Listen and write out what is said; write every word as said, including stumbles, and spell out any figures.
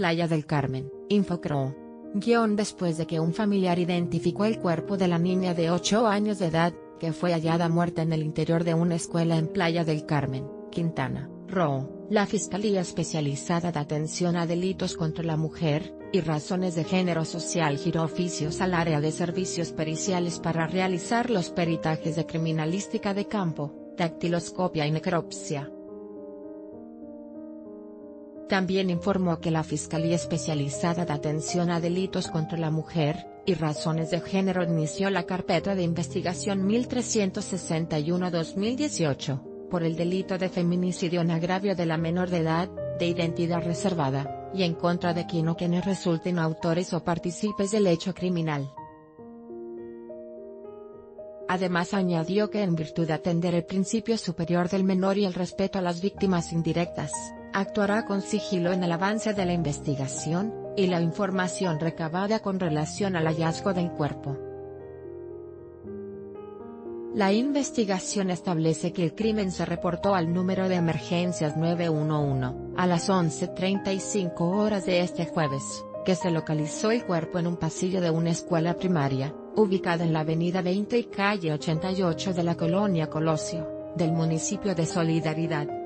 Playa del Carmen, Infocro. Guión después de que un familiar identificó el cuerpo de la niña de ocho años de edad, que fue hallada muerta en el interior de una escuela en Playa del Carmen, Quintana Roo, la Fiscalía Especializada de Atención a Delitos contra la Mujer y Razones de Género Social giró oficios al área de servicios periciales para realizar los peritajes de criminalística de campo, dactiloscopia y necropsia. También informó que la Fiscalía Especializada de Atención a Delitos contra la Mujer y Razones de Género inició la carpeta de investigación mil trescientos sesenta y uno barra dos mil dieciocho, por el delito de feminicidio en agravio de la menor de edad, de identidad reservada, y en contra de quien o quienes resulten autores o partícipes del hecho criminal. Además añadió que en virtud de atender el principio superior del menor y el respeto a las víctimas indirectas, actuará con sigilo en el avance de la investigación y la información recabada con relación al hallazgo del cuerpo. La investigación establece que el crimen se reportó al número de emergencias nueve uno uno, a las once treinta y cinco horas de este jueves, que se localizó el cuerpo en un pasillo de una escuela primaria, ubicada en la avenida veinte y calle ochenta y ocho de la colonia Colosio, del municipio de Solidaridad.